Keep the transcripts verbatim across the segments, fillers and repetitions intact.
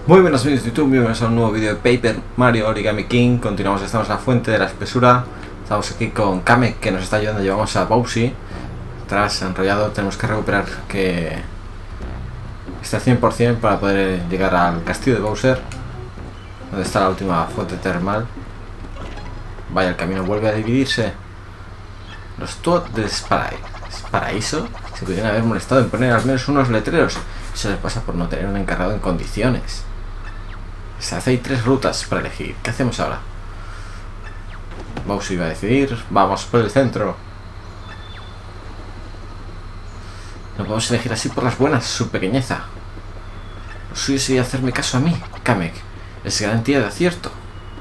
Muy buenos amigos de YouTube, bienvenidos a un nuevo vídeo de Paper Mario Origami King. Continuamos, estamos en la fuente de la espesura. Estamos aquí con Kamek, que nos está ayudando. Llevamos a Bowser tras enrollado. Tenemos que recuperar que esté al cien por cien para poder llegar al castillo de Bowser, donde está la última fuente termal. Vaya, el camino vuelve a dividirse. Los Toads del Paraíso se pudieran haber molestado en poner al menos unos letreros. Eso les pasa por no tener un encargado en condiciones. Se hace hay tres rutas para elegir. ¿Qué hacemos ahora? Bowser iba a decidir. Vamos por el centro. No podemos elegir así por las buenas, su pequeñeza. Lo suyo sería hacerme caso a mí, Kamek. Es garantía de acierto.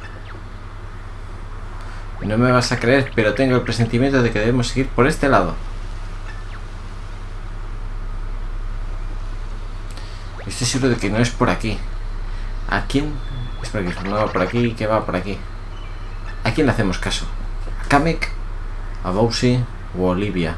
No me vas a creer, pero tengo el presentimiento de que debemos seguir por este lado. Estoy seguro de que no es por aquí. ¿A quién? Es por aquí, no va por aquí, ¿qué va por aquí? ¿A quién le hacemos caso? ¿A Kamek? ¿A Bowser? ¿O a Olivia?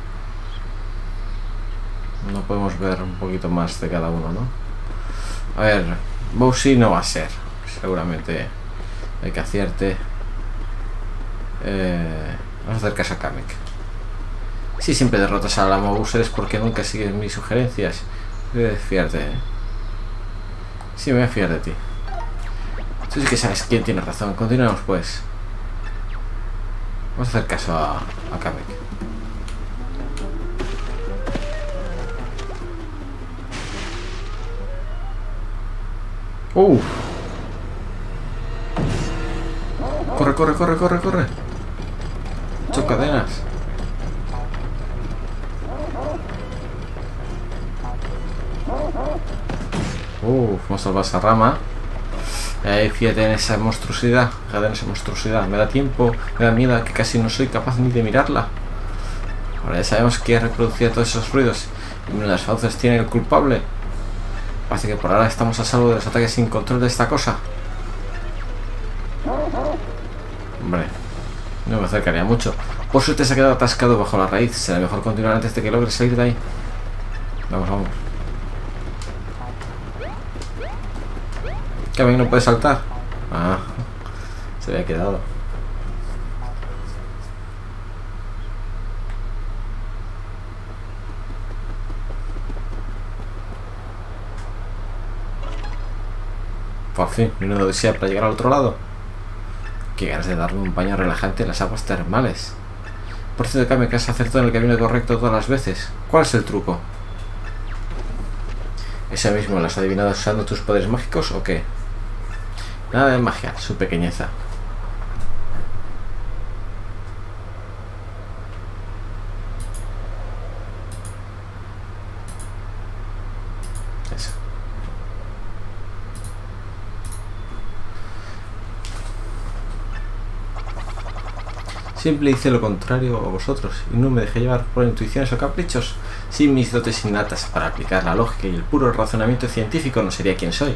No podemos ver un poquito más de cada uno, ¿no? A ver, Bowser no va a ser. Seguramente hay que acierte. Eh, vamos a hacer caso a Kamek. Si siempre derrotas a la Bowser es porque nunca sigues mis sugerencias. Debes fiarte, ¿eh? Sí, me voy a fiar de ti. Tú sí que sabes quién tiene razón. Continuamos pues. Vamos a hacer caso a, a Kamek. ¡Uh! Corre, corre, corre, corre, corre. Ocho cadenas. Uff, vamos a salvar esa rama. Eh, fíjate en esa monstruosidad. Fíjate en esa monstruosidad. Me da tiempo, me da miedo, que casi no soy capaz ni de mirarla. Ahora ya sabemos que reproducía todos esos ruidos. Y una de las fauces tiene el culpable. Parece que por ahora estamos a salvo de los ataques sin control de esta cosa. Hombre, no me acercaría mucho. Por suerte se ha quedado atascado bajo la raíz. Será mejor continuar antes de que logre salir de ahí. Vamos, vamos. Kamek no puede saltar. Ah, se había quedado. Por fin, menudo desea para llegar al otro lado. Qué ganas de darme un baño relajante en las aguas termales. Por cierto, Kamek, has acertado en el camino correcto todas las veces. ¿Cuál es el truco? ¿Ese mismo lo has adivinado usando tus poderes mágicos o qué? Nada de magia, su pequeñeza. Eso. Siempre hice lo contrario a vosotros y no me dejé llevar por intuiciones o caprichos. Sin mis dotes innatas para aplicar la lógica y el puro razonamiento científico no sería quien soy.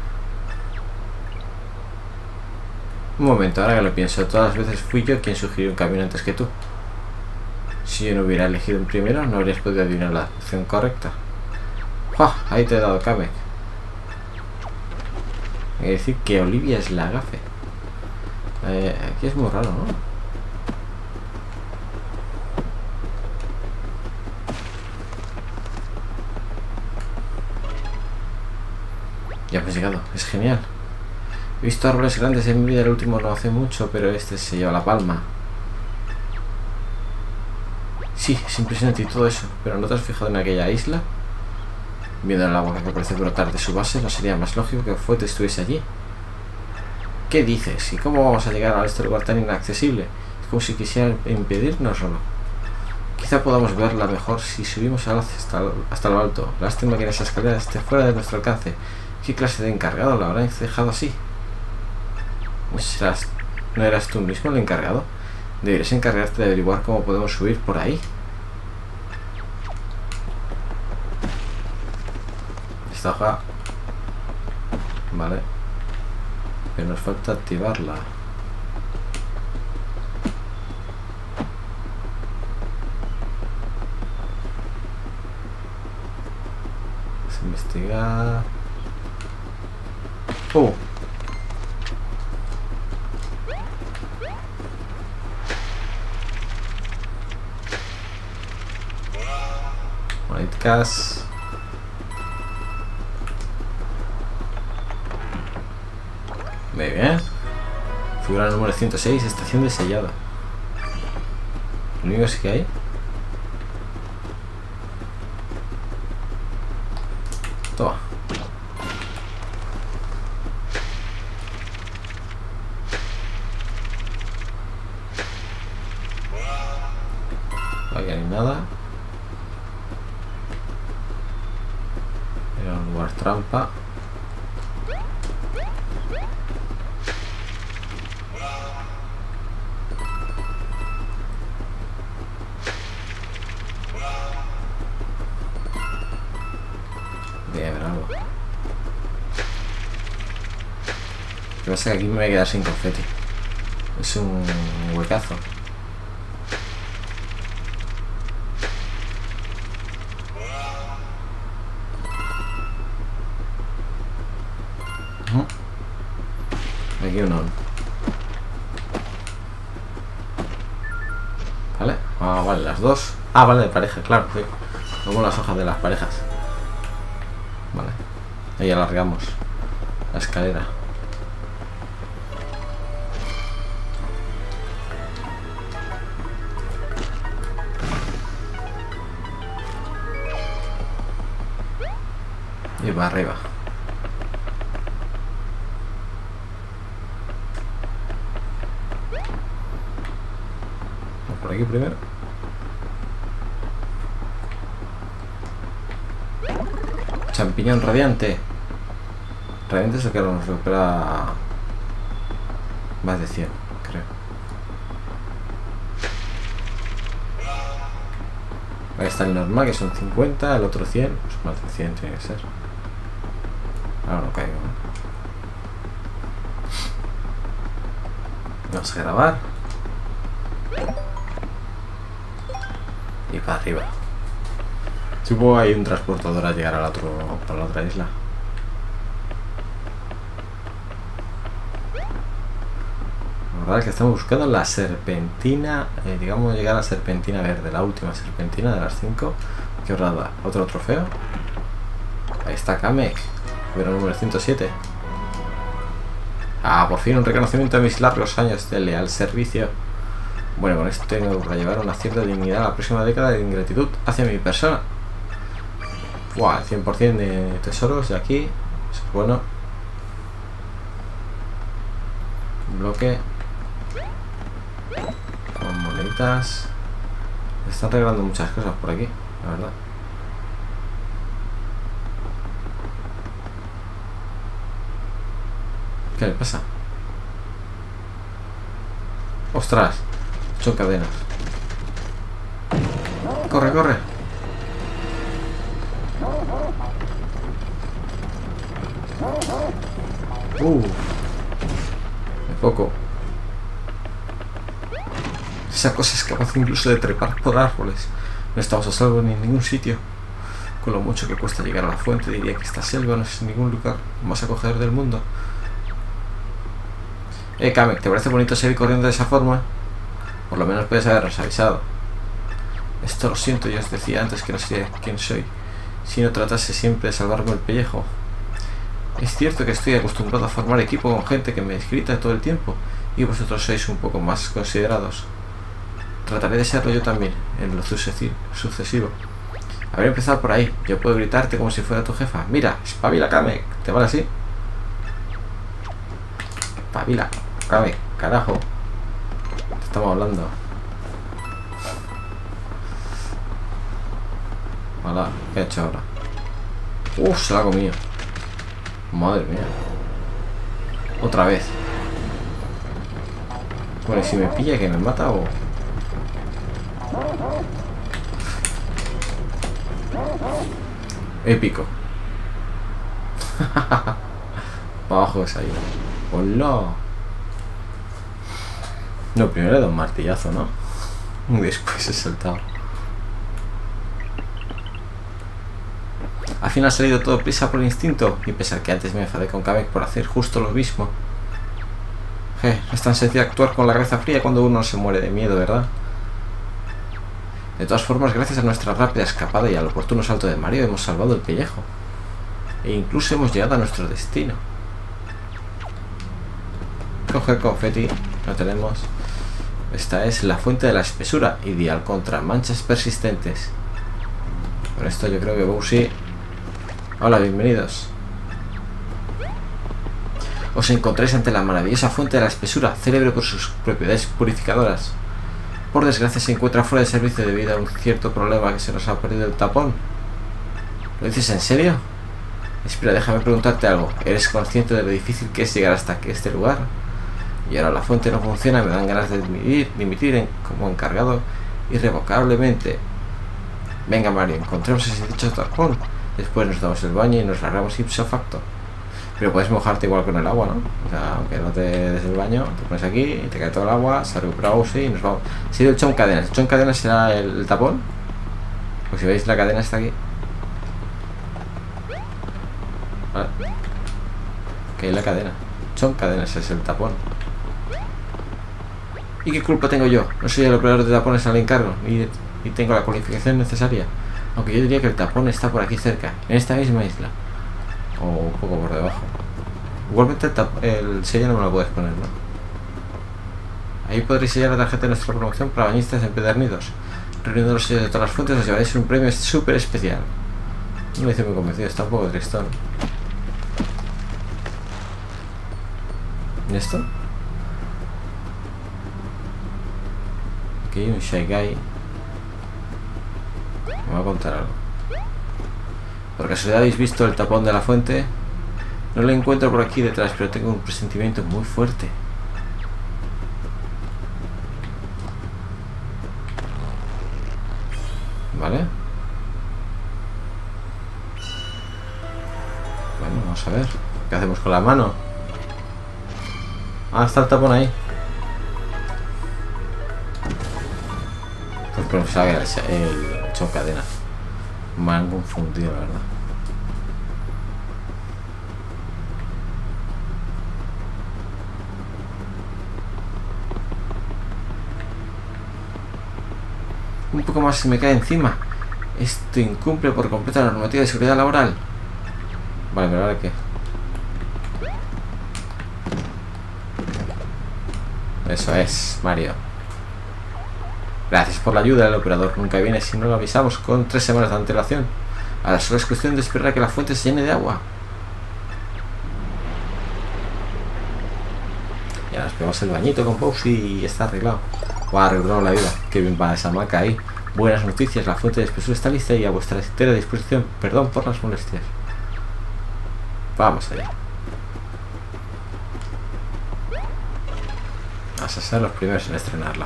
Un momento, ahora que lo pienso, todas las veces fui yo quien sugirió un camino antes que tú. Si yo no hubiera elegido un primero, no habrías podido adivinar la opción correcta. ¡Ja! Ahí te he dado, Kamek. Hay que decir que Olivia es la gafe. Eh, aquí es muy raro, ¿no? Ya hemos llegado, es genial. He visto árboles grandes en mi vida, el último no hace mucho, pero este se lleva la palma. Sí, es impresionante y todo eso, pero ¿no te has fijado en aquella isla? Viendo el agua que parece brotar de su base, ¿no sería más lógico que Fuete estuviese allí? ¿Qué dices? ¿Y cómo vamos a llegar a este lugar tan inaccesible? Es como si quisieran impedírnoslo. Quizá podamos verla mejor si subimos hasta, hasta lo alto. Lástima que esa escalera esté fuera de nuestro alcance. ¿Qué clase de encargado la habrán dejado así? ¿No, serás, ¿No eras tú mismo el encargado? Deberías encargarte de averiguar cómo podemos subir por ahí. Esta hoja... Vale. Pero nos falta activarla. Vamos a investigar. Uh. Moneditas. Muy bien. Figura número ciento seis, estación de sellado. Lo único es que hay. Toma. Aquí no hay nada. Era un lugar trampa. Debe haber algo. Lo que pasa es que aquí me voy a quedar sin confeti. Es un huecazo. Aquí uno. ¿Vale? Ah, vale, las dos. Ah, vale, de pareja, claro, sí. Luego las hojas de las parejas. Vale. Ahí alargamos la escalera. Y para arriba. Vamos por aquí primero. Champiñón radiante. Radiante es el que nos recupera más de cien, creo. Ahí está el normal, que son cincuenta, el otro cien, pues más de cien tiene que ser. Ahora no caigo, ¿no? Vamos a grabar. Y para arriba. Supongo que hay un transportador a llegar al otro, a la otra isla. La verdad es que estamos buscando la serpentina, eh, digamos llegar a la serpentina verde, la última serpentina de las cinco. ¿Qué os da? ¿Otro trofeo? Ahí está Kamek, pero número ciento siete. Ah, por fin un reconocimiento de mis largos años de leal servicio. Bueno, con esto tengo para llevar una cierta dignidad a la próxima década de ingratitud hacia mi persona. Buah, cien por cien de tesoros de aquí. Eso es bueno. Bloque. Con moneditas. Me están regalando muchas cosas por aquí, la verdad. ¿Qué le pasa? ¡Ostras! Ocho cadenas. ¡Corre, corre! Uh, de poco. Esa cosa es capaz incluso de trepar por árboles. No estamos a salvo ni en ningún sitio. Con lo mucho que cuesta llegar a la fuente, diría que esta selva no es ningún lugar más acogedor del mundo. Eh, Kamek, ¿te parece bonito seguir corriendo de esa forma? Por lo menos puedes habernos avisado. Esto lo siento, yo os decía antes que no sé quién soy. Si no tratase siempre de salvarme el pellejo. Es cierto que estoy acostumbrado a formar equipo con gente que me grita todo el tiempo, y vosotros sois un poco más considerados. Trataré de serlo yo también, en lo sucesivo. Habré empezado por ahí. Yo puedo gritarte como si fuera tu jefa. Mira, espabila, Kamek. ¿Te vale así? Espabila, Kamek, carajo. Te estamos hablando. Hola, ¿qué ha hecho ahora? Uf, se la ha comido. Madre mía. Otra vez. Bueno, si me pilla que me mata o... Épico. Para abajo esa isla. ¡Hola! No, primero le da un martillazo, ¿no? Y después he saltado. Al final ha salido todo prisa por instinto, y pesar que antes me enfadé con Kamek por hacer justo lo mismo. Je, no es tan sencillo actuar con la cabeza fría cuando uno se muere de miedo, ¿verdad? De todas formas, gracias a nuestra rápida escapada y al oportuno salto de Mario, hemos salvado el pellejo. E incluso hemos llegado a nuestro destino. Coger confeti, no tenemos. Esta es la fuente de la espesura, ideal contra manchas persistentes. Con esto yo creo que Bowsy... Hola, bienvenidos. Os encontráis ante la maravillosa fuente de la espesura, célebre por sus propiedades purificadoras. Por desgracia se encuentra fuera de servicio debido a un cierto problema que se nos ha perdido el tapón. ¿Lo dices en serio? Espera, déjame preguntarte algo. ¿Eres consciente de lo difícil que es llegar hasta aquí, este lugar? Y ahora la fuente no funciona, me dan ganas de dimitir, dimitir en, como encargado irrevocablemente. Venga Mario, encontremos ese dicho tapón. Después nos damos el baño y nos largamos ipso facto. Pero puedes mojarte igual con el agua, ¿no? O sea, aunque no te des el baño, te pones aquí y te cae todo el agua, se recupera Bowsy y nos vamos. Ha sido el chon cadenas. ¿El chon cadenas será el, el tapón? Pues si veis, la cadena está aquí. Vale. Que hay la cadena. Chon cadenas es el tapón. ¿Y qué culpa tengo yo? No soy el operador de tapones al encargo y, y tengo la cualificación necesaria. Aunque yo diría que el tapón está por aquí cerca, en esta misma isla. O un poco por debajo. Igualmente el, tap el sello no me lo puedes poner, ¿no? Ahí podréis sellar la tarjeta de nuestra promoción para bañistas empedernidos. Reuniendo los sellos de todas las fuentes os llevaréis un premio súper especial. No me dice muy convencido, está un poco tristón. ¿Y esto? Aquí hay un Shy Guy. Me va a contar algo. Por casualidad habéis visto el tapón de la fuente. No lo encuentro por aquí detrás, pero tengo un presentimiento muy fuerte. Vale. Bueno, vamos a ver. ¿Qué hacemos con la mano? Ah, está el tapón ahí. Pues pensaba que era el chon cadena. Me han confundido, la verdad. Un poco más se me cae encima. Esto incumple por completo la normativa de seguridad laboral. Vale, pero ahora qué. Eso es, Mario. Gracias por la ayuda. El operador nunca viene si no lo avisamos con tres semanas de antelación. Ahora solo es cuestión de esperar a que la fuente se llene de agua. Ya nos pegamos el bañito con Bowsy y está arreglado. Va a arreglar la vida. Qué bien va esa maca ahí. Buenas noticias, la fuente de espesura está lista y a vuestra entera disposición. Perdón por las molestias. Vamos allá. Vamos a ser los primeros en estrenarla.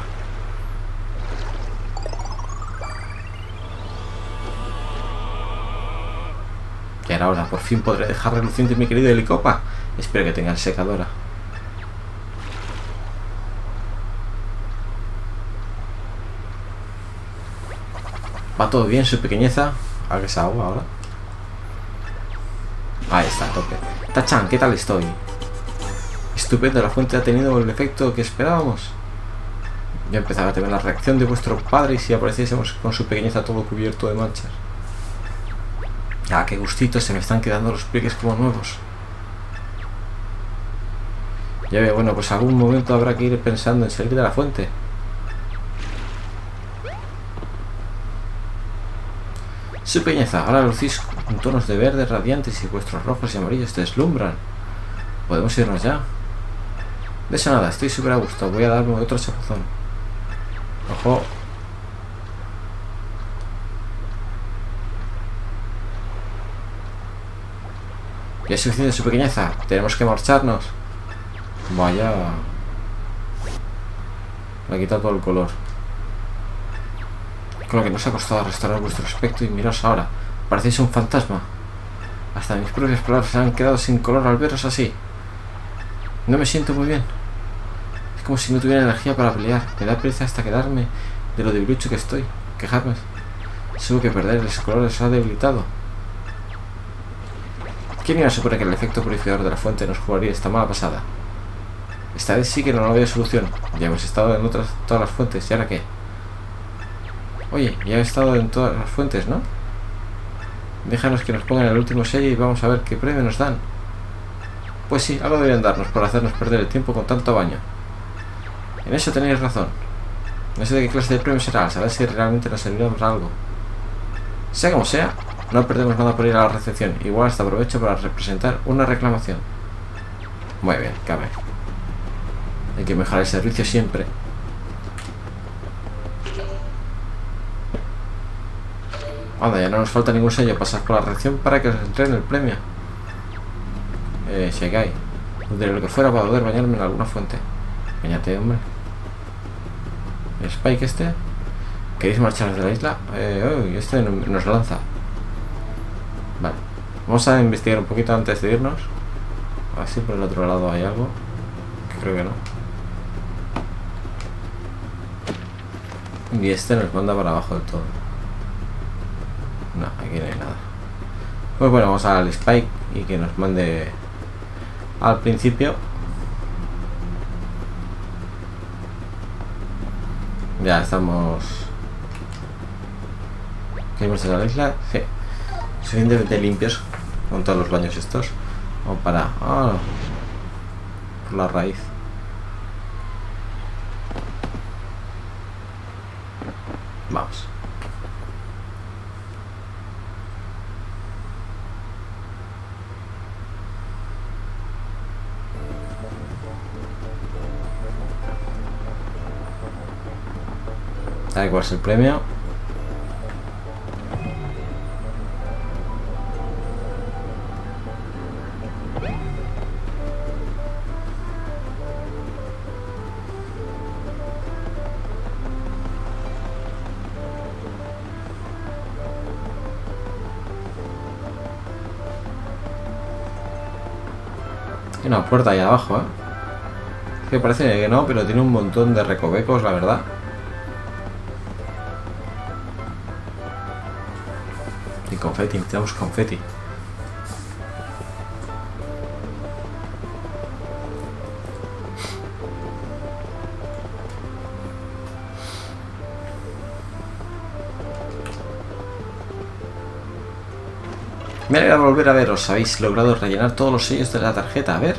Y ahora por fin podré dejar reluciente mi querido helicopa. Espero que tengan secadora. ¿Va todo bien, su pequeñeza? ¿A que esa agua ahora? Ahí está, a tope. Tachan, ¿qué tal estoy? Estupendo, la fuente ha tenido el efecto que esperábamos. Ya empezaba a tener la reacción de vuestro padre y si apareciésemos con su pequeñeza todo cubierto de manchas. Ah, qué gustito, se me están quedando los pliegues como nuevos. Ya veo, bueno, pues algún momento habrá que ir pensando en salir de la fuente. Su pequeñeza, ahora lucís con tonos de verde radiantes y vuestros rojos y amarillos deslumbran. ¿Podemos irnos ya? De eso nada, estoy súper a gusto. Voy a darme otro chapuzón. Ojo. Ya es suficiente, su pequeñeza. Tenemos que marcharnos. Vaya. Me ha quitado todo el color. Con lo que nos ha costado restaurar vuestro aspecto y miraos ahora. Parecéis un fantasma. Hasta mis propias palabras se han quedado sin color al veros así. No me siento muy bien. Es como si no tuviera energía para pelear. Me da pereza hasta quedarme de lo debilucho que estoy. Quejarme. Subo que perder ese color les ha debilitado. ¿Quién iba a suponer que el efecto purificador de la fuente nos jugaría esta mala pasada? Esta vez sí que no había solución. Ya hemos estado en otras todas las fuentes. ¿Y ahora qué? Oye, ya he estado en todas las fuentes, ¿no? Déjanos que nos pongan el último sello y vamos a ver qué premio nos dan. Pues sí, algo deberían darnos por hacernos perder el tiempo con tanto baño. En eso tenéis razón. No sé de qué clase de premio será, a saber si realmente nos servirá para algo. Sea como sea, no perdemos nada por ir a la recepción. Igual hasta aprovecho para representar una reclamación. Muy bien, cabe. Hay que mejorar el servicio siempre. Anda, ya no nos falta ningún sello. Pasar por la reacción para que os entreguen el premio. Eh, Shegai. De lo que fuera para poder bañarme en alguna fuente. Bañate, hombre. ¿El Spike este? ¿Queréis marcharos de la isla? Eh, uy, este nos lanza. Vale. Vamos a investigar un poquito antes de irnos. A ver si por el otro lado hay algo. Creo que no. Y este nos manda para abajo del todo. No, aquí no hay nada. Pues bueno, vamos al Spike y que nos mande al principio. Ya estamos. ¿Queremos ir a la isla? Sí. Suficientemente limpios con todos los baños estos. O para. Ah, por la raíz. Vamos. A ver cuál es el premio. Hay una puerta ahí abajo, ¿eh? Que parece que no, pero tiene un montón de recovecos, la verdad. Y confeti, necesitamos confeti. Me alegra volver a veros. Habéis logrado rellenar todos los sellos de la tarjeta. A ver.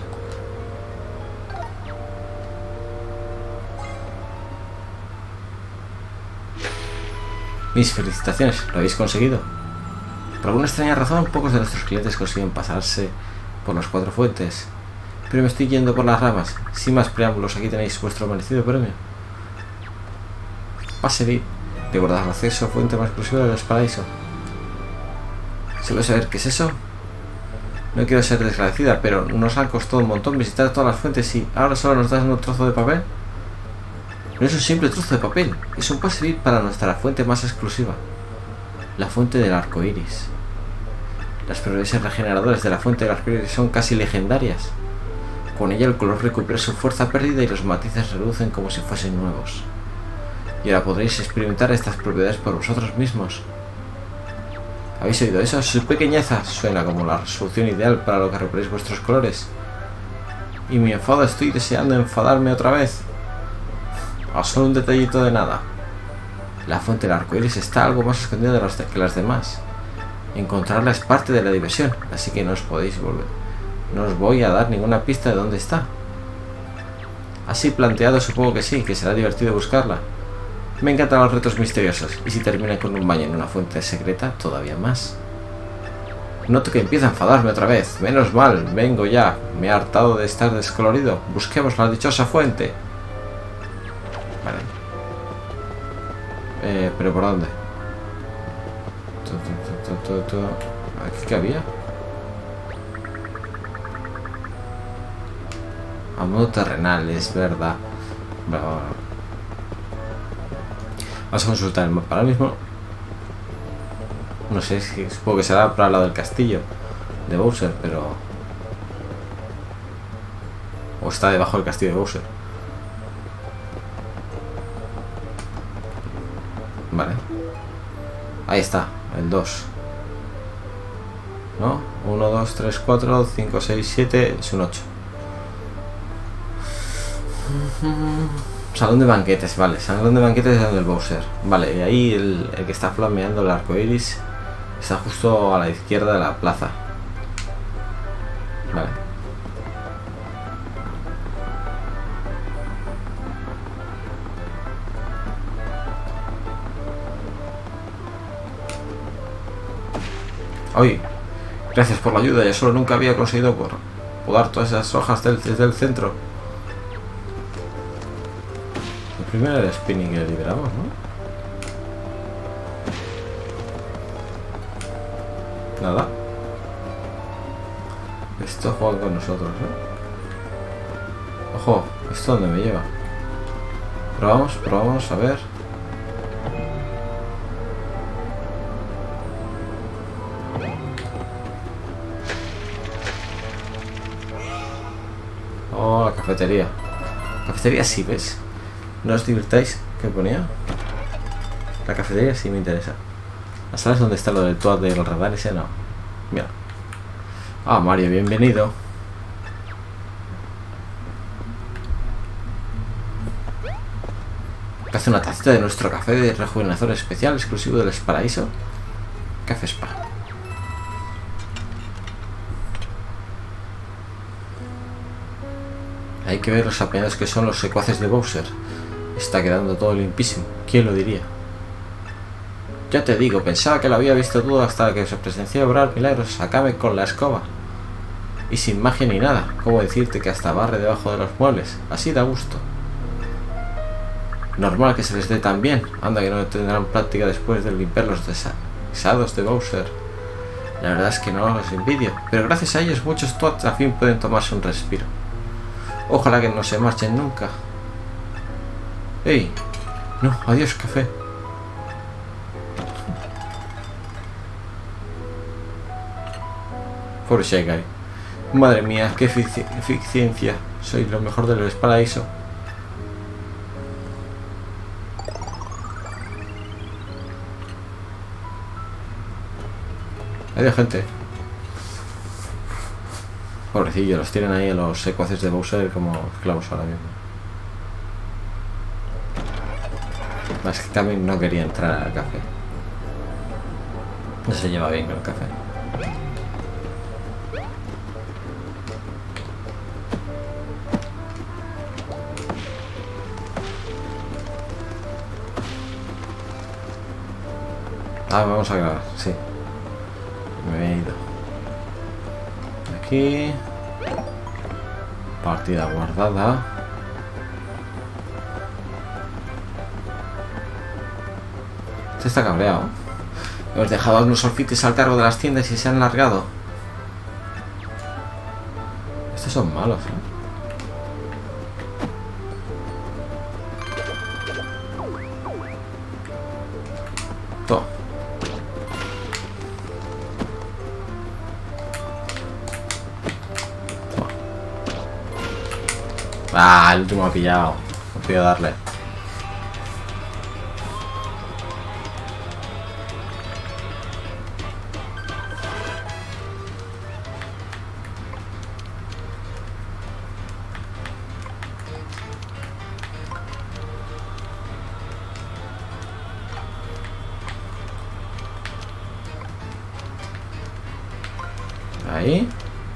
Mis felicitaciones. Lo habéis conseguido. Por alguna extraña razón, pocos de nuestros clientes consiguen pasarse por las cuatro fuentes. Pero me estoy yendo por las ramas. Sin más preámbulos, aquí tenéis vuestro merecido premio. Pase V I P. Recordad el acceso a fuente más exclusiva de los paraísos. ¿Se puede saber qué es eso? No quiero ser desagradecida, pero nos ha costado un montón visitar todas las fuentes y ahora solo nos das un trozo de papel. No es un simple trozo de papel, es un pase V I P para nuestra fuente más exclusiva. La fuente del arco iris. Las propiedades regeneradoras de la fuente del arco iris son casi legendarias. Con ella el color recupera su fuerza perdida y los matices reducen como si fuesen nuevos. Y ahora podréis experimentar estas propiedades por vosotros mismos. ¿Habéis oído eso? Su pequeñeza suena como la resolución ideal para lo que recuperéis vuestros colores. Y mi enfado, estoy deseando enfadarme otra vez. A solo un detallito de nada. La fuente del arco iris está algo más escondida de los de que las demás. Encontrarla es parte de la diversión, así que no os podéis volver. No os voy a dar ninguna pista de dónde está. Así planteado, supongo que sí, que será divertido buscarla. Me encantan los retos misteriosos, y si terminan con un baño en una fuente secreta, todavía más. Noto que empieza a enfadarme otra vez. Menos mal, vengo ya. Me he hartado de estar descolorido. Busquemos la dichosa fuente. Vale. Eh, ¿pero por dónde? ¿Aquí qué había? A modo terrenal, es verdad. Bueno, vamos a consultar el mapa ahora mismo. No sé, si, supongo que será para el lado del castillo de Bowser, pero... o está debajo del castillo de Bowser. Vale. Ahí está, el dos. ¿no? uno, dos, tres, cuatro, cinco, seis, siete, es un ocho. Salón de banquetes, vale, salón de banquetes es del Bowser. Vale, y ahí el, el que está flameando el arco iris está justo a la izquierda de la plaza. Vale. Oye, gracias por la ayuda, yo solo nunca había conseguido por podar todas esas hojas del, desde el centro. El primero era el spinning que liberamos, ¿no? Nada. Esto juega con nosotros, ¿eh? Ojo, ¿esto dónde me lleva? Probamos, probamos, a ver. Oh, la cafetería. Cafetería sí, ¿ves? No os divirtáis. ¿Qué ponía? La cafetería sí me interesa. ¿La sala es donde está lo del toad del radar ese? No. Mira. Ah, Mario, bienvenido. ¿Te hace una tacita de nuestro café de rejuvenecedor especial exclusivo del Paraíso? Café Spa. Hay que ver los apenados que son los secuaces de Bowser. Está quedando todo limpísimo. ¿Quién lo diría? Ya te digo, pensaba que lo había visto todo hasta que se presenció obrar milagros a Kame con la escoba. Y sin magia ni nada. ¿Cómo decirte que hasta barre debajo de los muebles? Así da gusto. Normal que se les dé tan bien. Anda que no tendrán práctica después de limpiar los desaguados de Bowser. La verdad es que no los envidio. Pero gracias a ellos muchos Toads a fin pueden tomarse un respiro. Ojalá que no se marchen nunca. ¡Ey! No, adiós café. Pobre Shy Guy. Madre mía, qué efici eficiencia. Soy lo mejor del Paraíso. Adiós, gente. Pobrecillo, los tienen ahí a los secuaces de Bowser como esclavos ahora mismo. Más que también no quería entrar al café. No se lleva bien con el café. Ah, vamos a grabar, sí. Me he ido. Aquí. Partida guardada. Se está cabreado. Hemos dejado a unos orfites al cargo de las tiendas y se han largado. Estos son malos, ¿eh? Todo. Ah, el último ha pillado. No puedo darle. Ahí.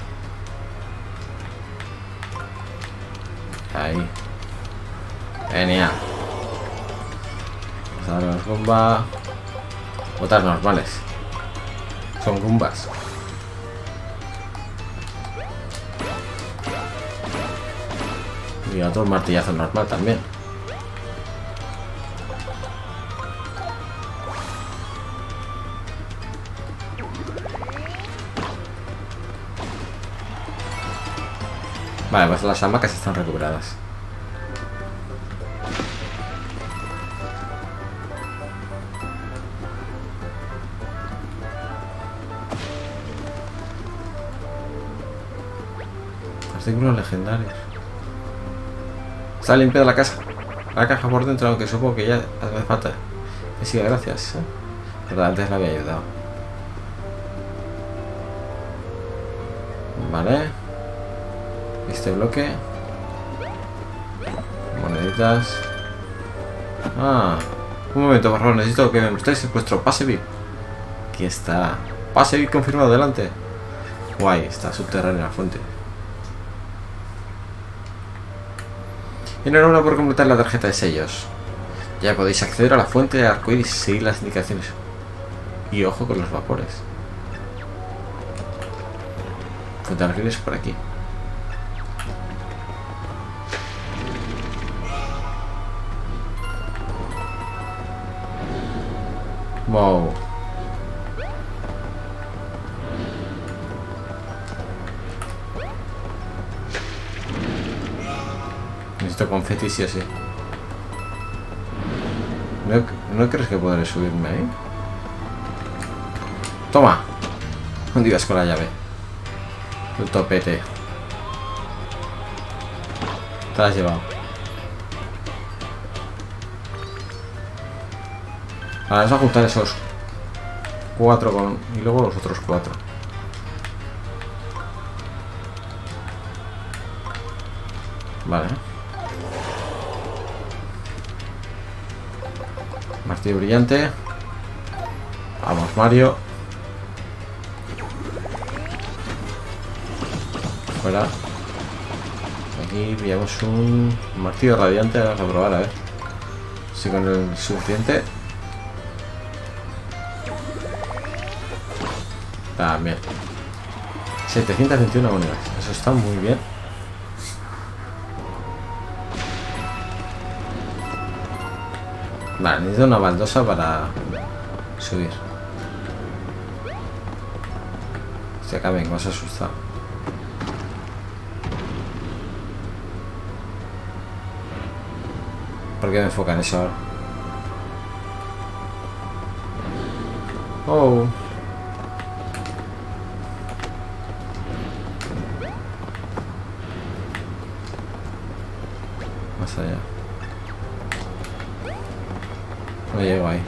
Ahí. Genial. Vamos a dar las bombas. Botas normales. Son gumbas. Y otro martillazo normal también. Vale, pues las hamacas están recuperadas. Artículos legendarios. Está limpiada la casa. La caja por dentro, aunque supongo que ya hace falta. Que siga, gracias. ¿Eh? Pero antes la había ayudado. Vale. Este bloque. Moneditas. Ah. Un momento, por favor. Necesito que me mostréis vuestro pase V I P. Aquí está. Pase V I P confirmado. Delante. Guay. Está subterránea la fuente. Enhorabuena por completar la tarjeta de sellos. Ya podéis acceder a la fuente de arcoíris y seguir las indicaciones. Y ojo con los vapores. Fuente de arcoíris por aquí. Wow. Necesito confeti sí o sí. ¿No, ¿No crees que podré subirme ahí? Toma. ¿Dónde ibas con la llave? El topete. Te la has llevado. Ahora vamos a juntar esos cuatro con... y luego los otros cuatro. Vale. Martillo brillante. Vamos, Mario. Fuera. Aquí pillamos un martillo radiante. Vamos a probar, a ver si con el suficiente. También. setecientas veintiuna monedas. Eso está muy bien. Vale, necesito una baldosa para subir. Se acabe, me has asustado. ¿Por qué me enfocan eso ahora? Oh. Más allá. No llego ahí.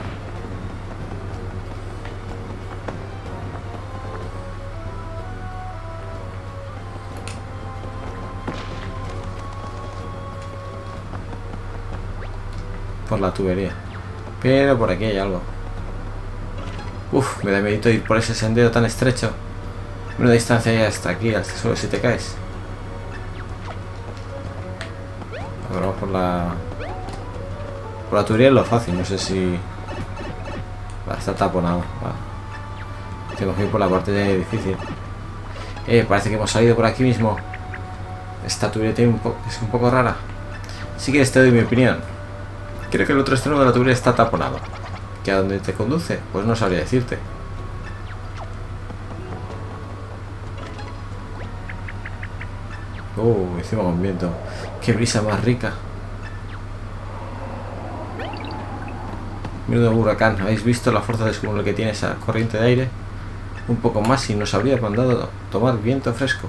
Por la tubería. Pero por aquí hay algo. Uf, me da miedo ir por ese sendero tan estrecho. Una distancia hay hasta aquí, hasta solo si te caes. Ahora vamos por la... Por la tubería es lo fácil, no sé si... Va, está taponado. Va. Tengo que ir por la parte difícil. Eh, parece que hemos salido por aquí mismo. Esta tubería tiene un po... es un poco rara. Si quieres te doy mi opinión. Creo que el otro extremo de la tubería está taponado. ¿Que a dónde te conduce? Pues no sabría decirte. Uh, encima con viento. Qué brisa más rica. Menudo huracán. ¿Habéis visto la fuerza descomunal que tiene esa corriente de aire? Un poco más y nos habría mandado tomar viento fresco.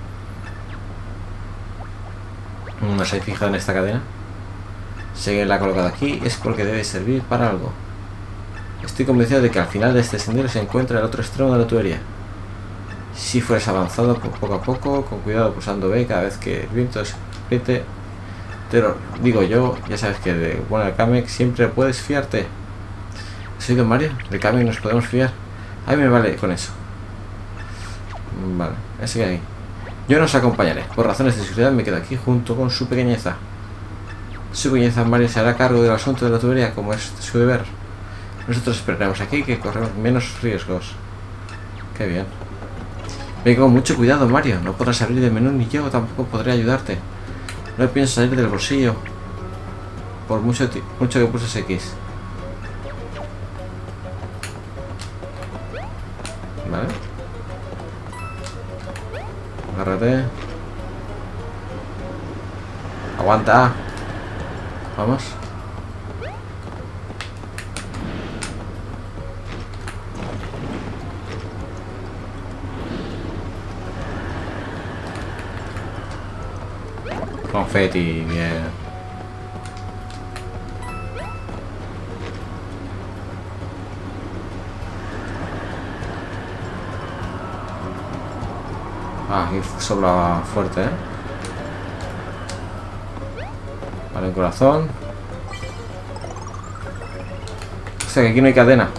¿No os habéis fijado en esta cadena? Si alguien la ha colocado aquí es porque debe servir para algo. Estoy convencido de que al final de este sendero se encuentra el otro extremo de la tubería. Si fueras avanzado poco a poco, con cuidado pulsando B cada vez que el viento se apriete. Te lo digo yo, ya sabes que de buena Kamek siempre puedes fiarte. ¿Has oído, Mario? De Kamek nos podemos fiar. A mí me vale con eso. Vale, ese que hay. Yo no os acompañaré. Por razones de seguridad me quedo aquí junto con su pequeñeza. Su pequeñeza Mario se hará cargo del asunto de la tubería como es su deber. Nosotros esperaremos aquí que corremos menos riesgos. Qué bien. Ve con mucho cuidado, Mario. No podrás abrir el menú ni yo tampoco podré ayudarte. No pienso salir del bolsillo. Por mucho, mucho que pulses X. Vale. Agárrate. Aguanta. Vamos. Confeti, bien. Ah, aquí sobra fuerte, ¿eh? Vale, corazón. O sea, que aquí no hay cadena.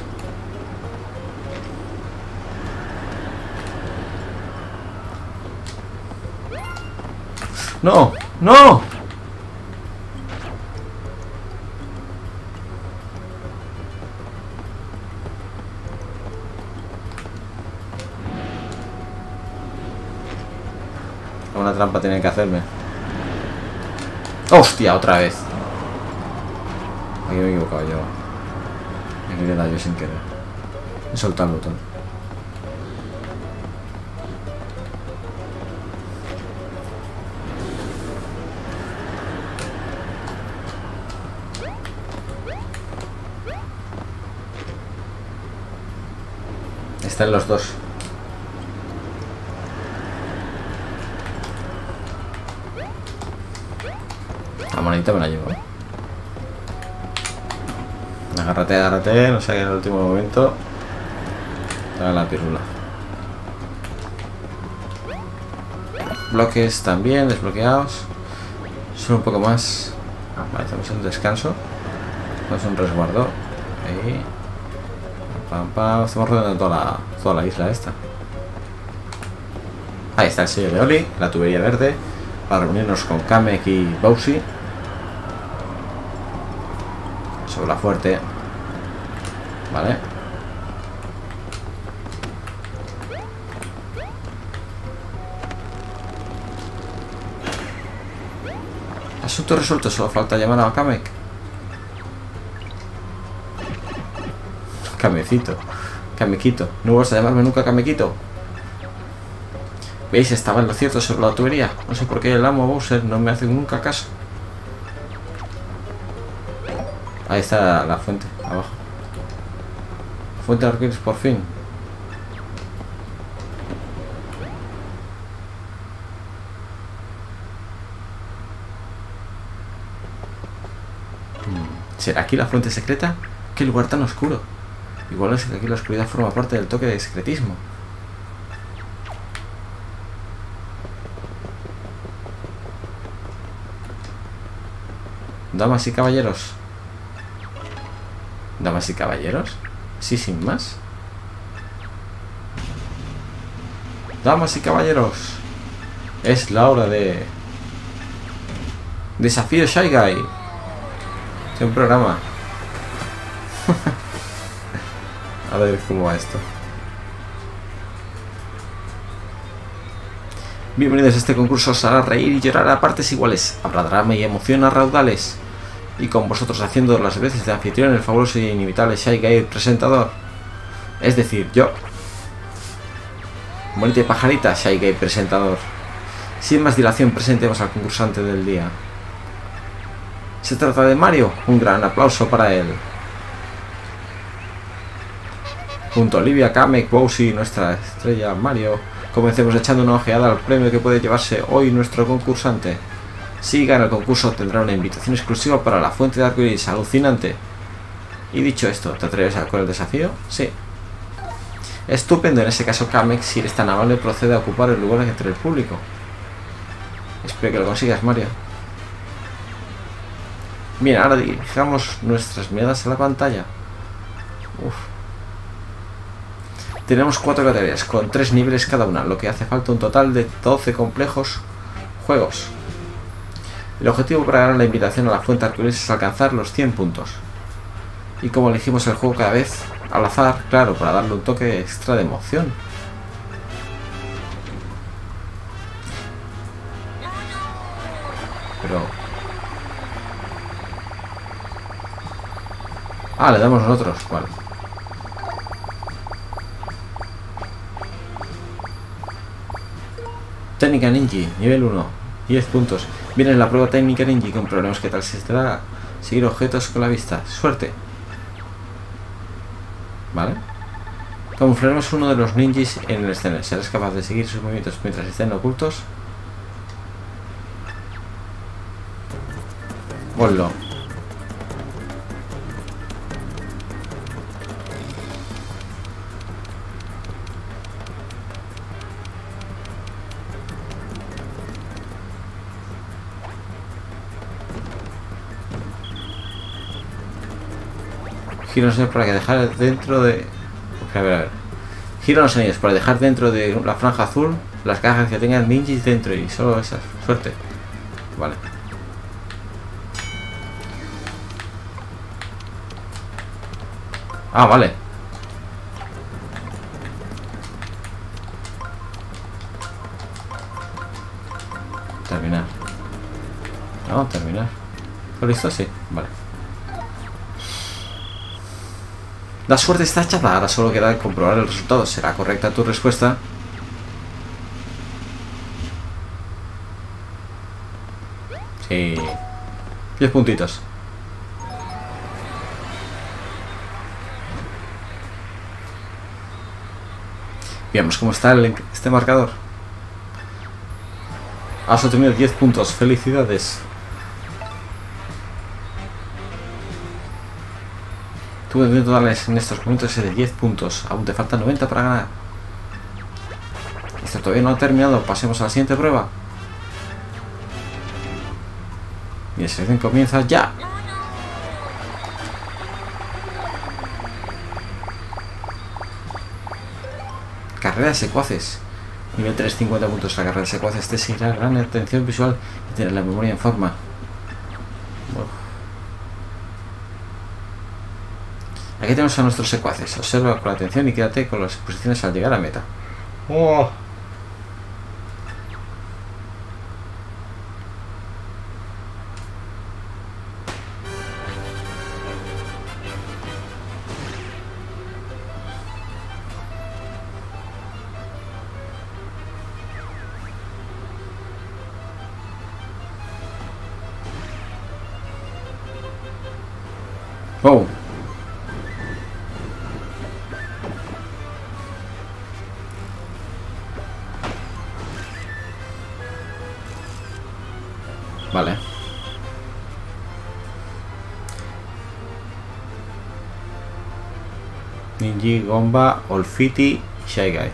¡No! ¡No! Una trampa tiene que hacerme. ¡Hostia! Otra vez. Aquí me he equivocado yo. Aquí le he dado yo sin querer. He soltado el botón. Están los dos. La monedita me la llevo. Agárrate, agárrate, no sé que en el último momento te haga la pirula. Bloques también desbloqueados. Solo un poco más. Vale, estamos en descanso. Vamos a un resguardo. Ahí. Pam, pam. Estamos rodeando toda la, toda la isla esta. Ahí está el sello de Oli, la tubería verde, para reunirnos con Kamek y Bowsy. Sobre la fuerte. Vale. Asunto resuelto, solo falta llamar a Kamek. Kamecito. Kamekito. No vas a llamarme nunca Kamekito. ¿Veis? Estaba en lo cierto sobre la tubería. No sé por qué el amo Bowser no me hace nunca caso. Ahí está la fuente, abajo. Fuente de arcoíris, por fin. ¿Será aquí la fuente secreta? ¿Qué lugar tan oscuro? Igual es que aquí la oscuridad forma parte del toque de secretismo. Damas y caballeros. Damas y caballeros. Sí, sin más. Damas y caballeros. Es la hora de... Desafío Shy Guy. Es un programa. A ver cómo va esto. Bienvenidos a este concurso. Os hará reír y llorar a partes iguales. Habrá drama y emoción a raudales. Y con vosotros haciendo las veces de anfitrión, el fabuloso e inimitable Shy Guy presentador. Es decir, yo. Bonita y pajarita, Shy Guy presentador. Sin más dilación, presentemos al concursante del día. Se trata de Mario. Un gran aplauso para él. Junto a Olivia, Kamek, Bowsy y nuestra estrella Mario, comencemos echando una ojeada al premio que puede llevarse hoy nuestro concursante. Si gana el concurso, tendrá una invitación exclusiva para la fuente de arcoíris alucinante. Y dicho esto, ¿te atreves a con el desafío? Sí. Estupendo, en ese caso Kamek, si eres tan amable, procede a ocupar el lugar entre el público. Espero que lo consigas, Mario. Bien, ahora dirijamos nuestras miradas a la pantalla. Uf. Tenemos cuatro categorías, con tres niveles cada una, lo que hace falta un total de doce complejos juegos. El objetivo para ganar la invitación a la fuente arcoíris es alcanzar los cien puntos. Y como elegimos el juego cada vez al azar, claro, para darle un toque extra de emoción. Pero... Ah, le damos nosotros, vale. Técnica Ninja, nivel uno, diez puntos. Viene la prueba técnica Ninja, comprobaremos qué tal se estará seguir objetos con la vista. Suerte. Vale. Camuflaremos uno de los ninjas en el escenario. ¿Serás capaz de seguir sus movimientos mientras estén ocultos? Ponlo. Giro los anillos para que dejar dentro de... A ver, a ver. Giro los anillos para dejar dentro de la franja azul las cajas que tengan ninjas dentro y solo esa. Suerte. Vale. Ah, vale. Terminar. No, terminar. ¿Todo listo? Sí. Vale. La suerte está echada. Ahora solo queda comprobar el resultado. ¿Será correcta tu respuesta? Sí. diez puntitos. Veamos cómo está el, este marcador. Has obtenido diez puntos. Felicidades. Tu nivel total en estos momentos es de diez puntos. Aún te faltan noventa para ganar. Esto todavía no ha terminado. Pasemos a la siguiente prueba. Y la sesión comienza ya. Carrera de secuaces. Nivel tres, cincuenta puntos. La carrera de secuaces te exigirá gran atención visual y tener la memoria en forma. Uf. Aquí tenemos a nuestros secuaces. Observa con atención y quédate con las posiciones al llegar a meta. Oh. Oh. Vale. Ninji, Gomba, Olfiti, Shy Guy.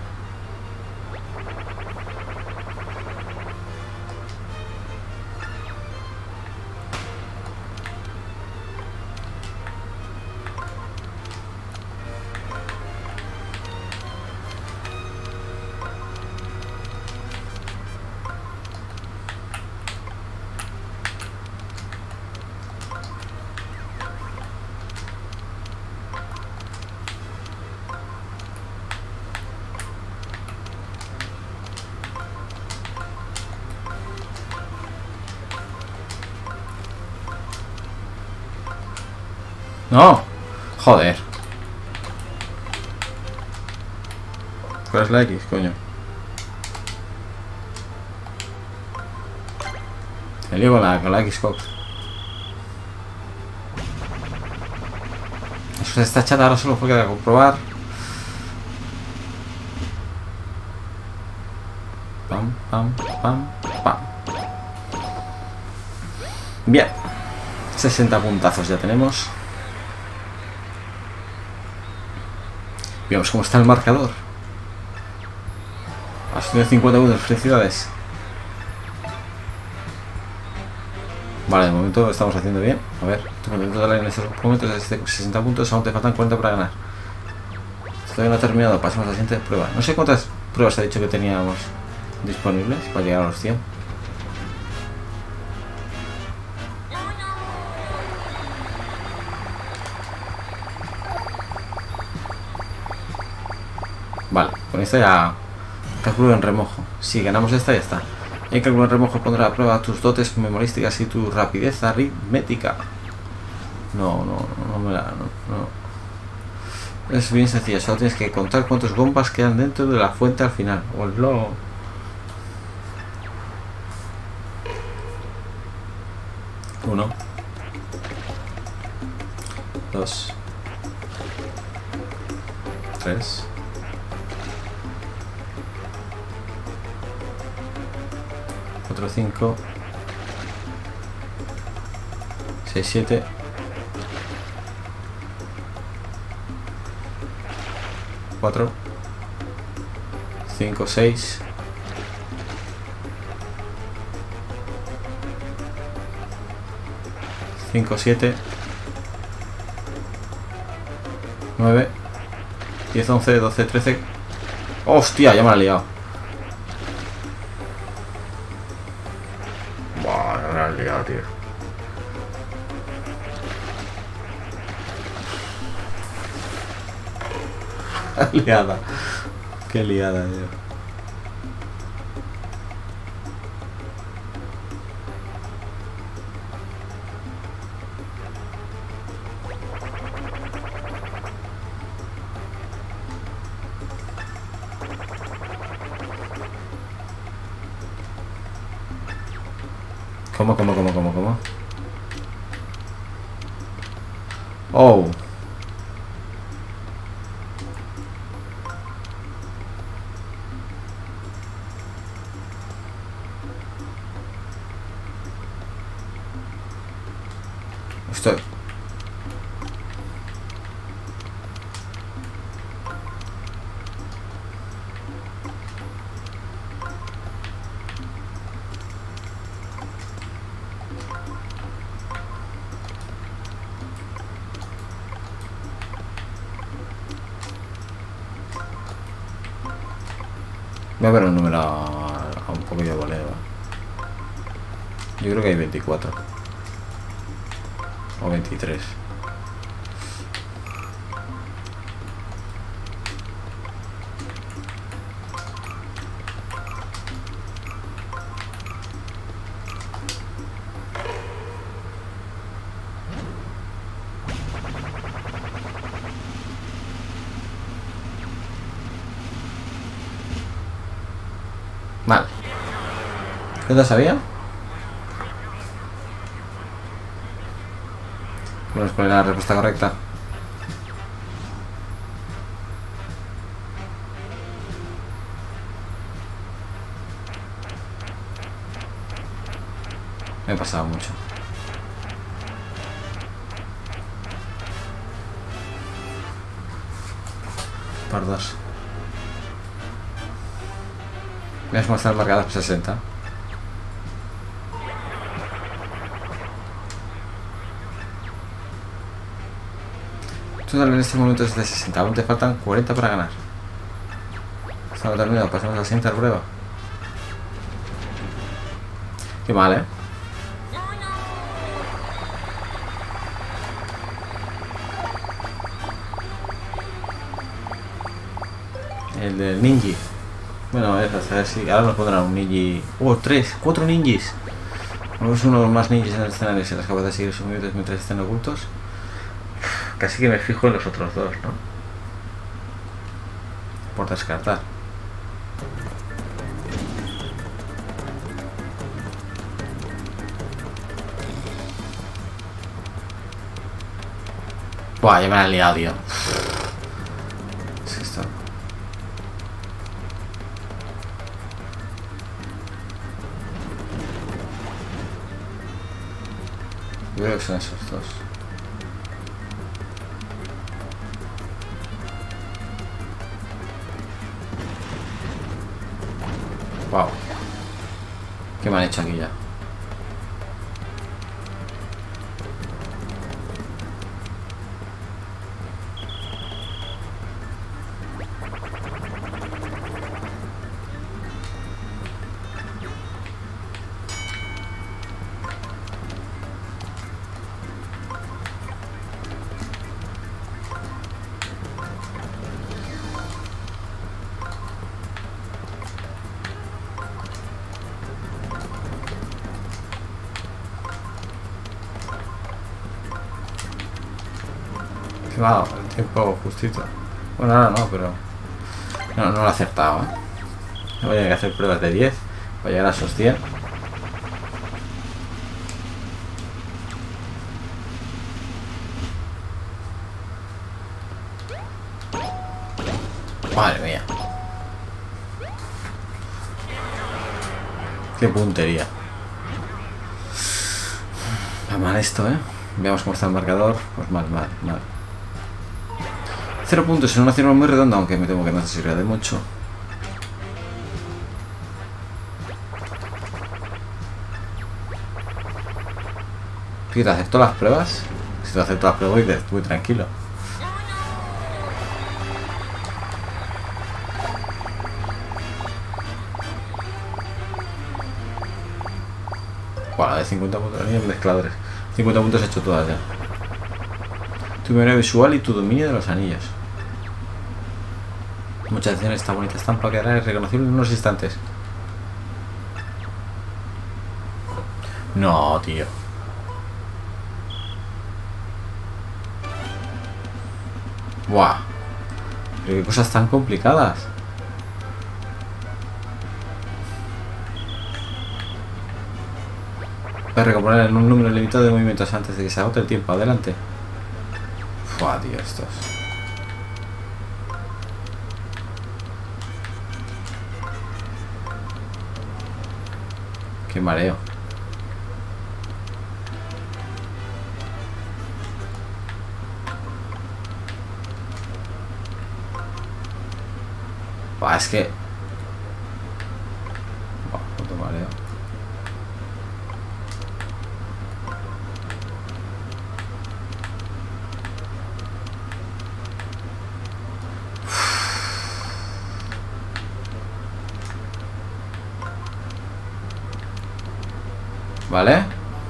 No, joder. ¿Cuál es la X, coño? Me lío con la, con la Xbox. Eso está echada, ahora solo fue que comprobar. Pam, pam, pam, pam. Bien. sesenta puntazos ya tenemos. Veamos cómo está el marcador. Has tenido cincuenta puntos, felicidades. Vale, de momento lo estamos haciendo bien. A ver, tu contento total en estos momentos es de sesenta puntos, aún te faltan cuarenta para ganar. Todavía no ha terminado, pasamos a la siguiente prueba. No sé cuántas pruebas ha dicho que teníamos disponibles para llegar a los cien. Vale, con esta ya calculo en remojo. Si ganamos esta, ya está. El cálculo en remojo pondrá a prueba tus dotes memorísticas y tu rapidez aritmética. No, no, no me la... No, no. Es bien sencillo, solo tienes que contar cuántos gombas quedan dentro de la fuente al final. O el logo. Uno. Dos. Tres. cuatro, cinco, seis, siete, cuatro, cinco, seis, cinco, siete, nueve, diez, once, doce, trece. ¡Hostia! Ya me la he liado. Buah, ya me la he liado, tío. Liada. Qué liada, tío. ¿Cómo, cómo, cómo, cómo, cómo? Oh. Estoy. Voy a ver un número a, a un poco de voleo. Yo creo que hay veinticuatro. O veintitrés. Vale. ¿Qué te sabía? Vamos a poner la respuesta correcta. Me he pasado mucho. Por dos. Voy a mostrar marcadas sesenta. Total en este momento es de sesenta. Aún te faltan cuarenta para ganar. Estamos terminado. Pasamos a la siguiente prueba. Qué mal, ¿eh? El del ninji. Bueno, a ver, a ver si ahora nos pondrán un ninji. ¡Oh, tres! ¡Cuatro ninjis! Vamos uno más ninjis en el escenario. Si las capaz de seguir sus movimientos mientras estén ocultos. Casi que me fijo en los otros dos, ¿no? Por descartar. Buah, ya me la he liado, tío. Es que esto... Yo creo que son esos dos. Wow. ¿Qué me han hecho aquí ya? Claro, el tiempo justito. Bueno, ahora no, pero... No, no lo he acertado, ¿eh? Voy a tener que hacer pruebas de diez. Voy a llegar a esos cien. Madre mía. Qué puntería. Va mal esto, ¿eh? Veamos cómo está el marcador. Pues mal, mal, mal. Cero puntos en una cifra muy redonda, aunque me temo que no se sirve de mucho. ¿Tú te acepto las pruebas? Si te acepto las pruebas, voy, voy tranquilo. Bueno, de cincuenta puntos en mezcladores. cincuenta puntos he hecho todas ya. Tu memoria visual y tu dominio de los anillos. Mucha atención, esta bonita estampa quedará irreconocible en unos instantes. No, tío. Buah. Pero qué cosas tan complicadas. Puedes recomponer en un número limitado de movimientos antes de que se agote el tiempo. Adelante. Buah, tío, estos. Qué mareo. Buah, es que... Buah, puto mareo. ¿Vale?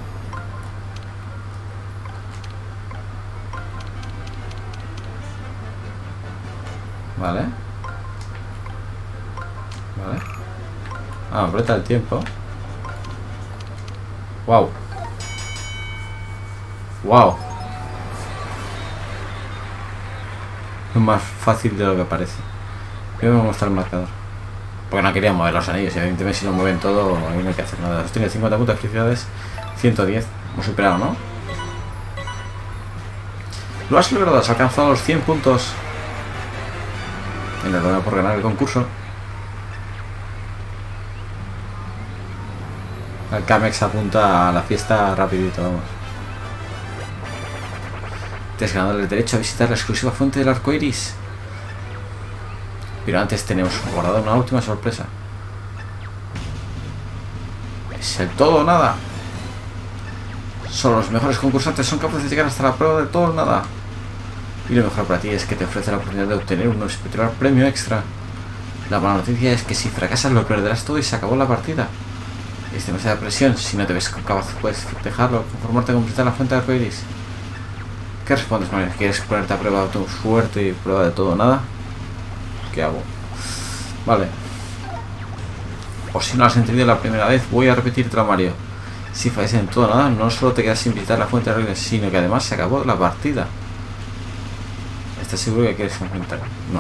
Vale. Vale. Ah, aprieta el tiempo. Wow. Wow. Es más fácil de lo que parece. Primero me mostrar el marcador. Porque no quería mover los anillos. Y evidentemente si lo mueven todo, ahí no hay que hacer nada. Los tiene cincuenta puntos, felicidades. ciento diez. Hemos superado, ¿no? Lo has logrado, has alcanzado los cien puntos. Enhorabuena por ganar el concurso. El Camex apunta a la fiesta rapidito, vamos. Te has ganado el derecho a visitar la exclusiva fuente del arco iris. Pero antes tenemos guardado una última sorpresa. Es el todo o nada. Solo los mejores concursantes son capaces de llegar hasta la prueba del todo o nada. Y lo mejor para ti es que te ofrece la oportunidad de obtener un espectacular premio extra. La mala noticia es que si fracasas lo perderás todo y se acabó la partida. Es demasiada presión. Si no te ves capaz, puedes dejarlo, conformarte a completar la fuente de arco iris. ¿Qué respondes, Mario? ¿Quieres ponerte a prueba de tu suerte y prueba de todo o nada? ¿Qué hago? Vale. O si no lo has entendido la primera vez, voy a repetírtelo, Mario. Si fallas en todo o nada, no solo te quedas sin visitar la fuente de arco iris, sino que además se acabó la partida. ¿Estás seguro que quieres enfrentar? No.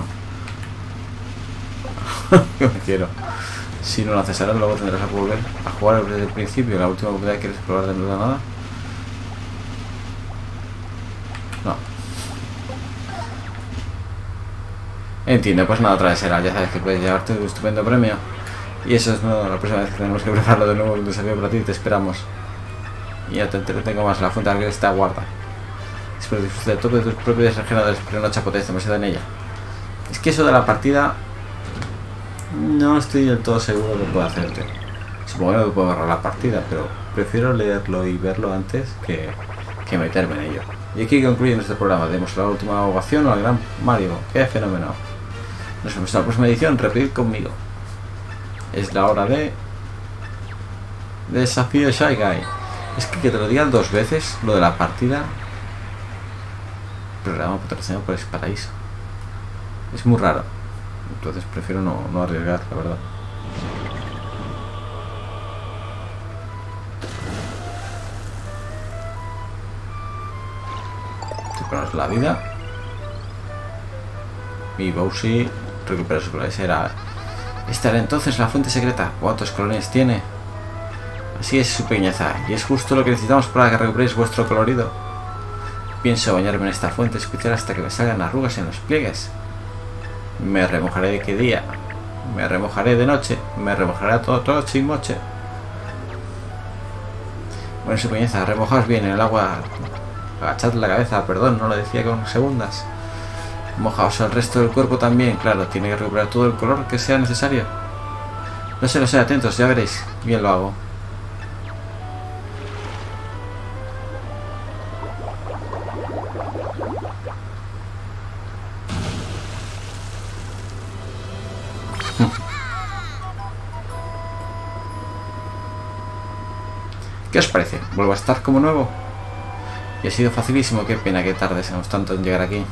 Yo me quiero. Si no lo haces ahora, luego tendrás que volver a jugar desde el principio. La última oportunidad, ¿quieres probar de nuevo nada? No. Entiendo, pues nada, otra vez será. Ya sabes que puedes llevarte un estupendo premio. Y eso es no, la próxima vez que tenemos que prepararlo de nuevo, un desafío para ti, te esperamos. Y ya te entretengo más, la fuente de arco iris está guarda. Espero disfrutar de tope de tus propios regeneradores, pero no chapotees demasiado en ella. Es que eso de la partida no estoy del todo seguro que pueda hacerte. Supongo que no puedo agarrar la partida, pero prefiero leerlo y verlo antes que, que meterme en ello. Y aquí concluye nuestro programa. Demos la última ovación al gran Mario. ¡Qué fenómeno! Nos vemos en la próxima edición. Repetid conmigo. Es la hora de... Desafío Shy Guy. Es que que te lo digan dos veces, lo de la partida... Programa patrocinado por Paraíso. Es muy raro. Entonces prefiero no, no arriesgar, la verdad. Te pones la vida. Y Bowsy recupera su color. Era... Esta era entonces la fuente secreta. ¿Cuántos colores tiene? Así es su pequeñeza. Y es justo lo que necesitamos para que recuperéis vuestro colorido. Pienso bañarme en esta fuente especial hasta que me salgan arrugas en los pliegues. Me remojaré de qué día. Me remojaré de noche. Me remojaré todo noche y moche. Bueno, su pequeñeza, remojaos bien en el agua. Agachad la cabeza, perdón, no lo decía con segundas. Mojaos el resto del cuerpo también, claro, tiene que recuperar todo el color que sea necesario. No sé, no sé, atentos, ya veréis. Bien lo hago. ¿Qué os parece? ¿Vuelvo a estar como nuevo? Y ha sido facilísimo, qué pena que tardemos tanto en llegar aquí.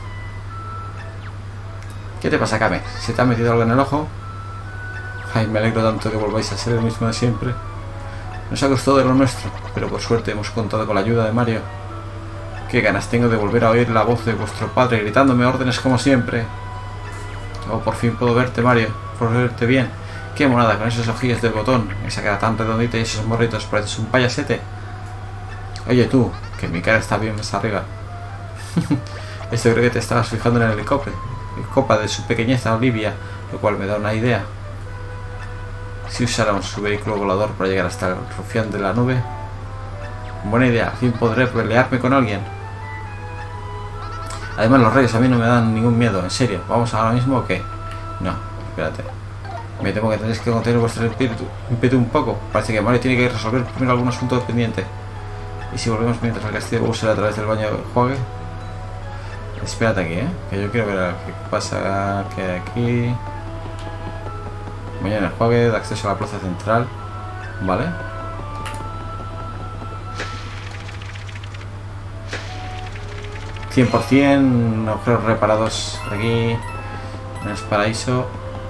¿Qué te pasa, Kame? ¿Se te ha metido algo en el ojo? Ay, me alegro tanto que volváis a ser el mismo de siempre. Nos ha costado de lo nuestro, pero por suerte hemos contado con la ayuda de Mario. Qué ganas tengo de volver a oír la voz de vuestro padre gritándome órdenes como siempre. Oh, por fin puedo verte, Mario. Por verte bien. Qué monada con esos ojillos de botón, esa cara tan redondita y esos morritos, pareces un payasete. Oye tú, que mi cara está bien más arriba. Esto creo que te estabas fijando en el helicóptero. Copa de su pequeñeza, Olivia, lo cual me da una idea. Si usáramos su vehículo volador para llegar hasta el rufián de la nube. Buena idea, al fin podré pelearme con alguien. Además los reyes a mí no me dan ningún miedo, en serio. ¿Vamos ahora mismo o qué? No, espérate. Me temo que tenéis que contener vuestro espíritu, ímpetu un poco. Parece que Mario tiene que resolver primero algún asunto pendiente. ¿Y si volvemos mientras el castillo Bowser a través del baño de enjuague? Espérate aquí, ¿eh? Que yo quiero ver qué pasa que hay aquí. Baño de enjuague, de acceso a la plaza central. Vale. cien por cien agujeros reparados aquí en el paraíso.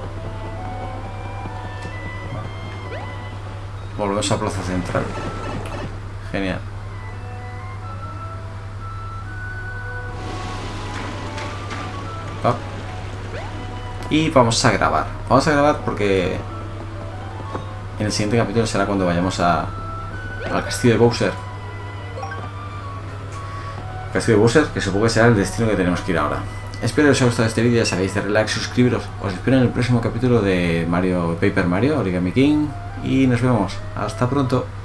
Volvemos a plaza central. Genial. Oh. Y vamos a grabar. Vamos a grabar porque en el siguiente capítulo será cuando vayamos a al castillo de Bowser. Castillo de Bowser, que supongo que será el destino que tenemos que ir ahora. Espero que os haya gustado este vídeo, ya sabéis, de like, suscribiros. Os espero en el próximo capítulo de Mario Paper Mario, Origami King. Y nos vemos. Hasta pronto.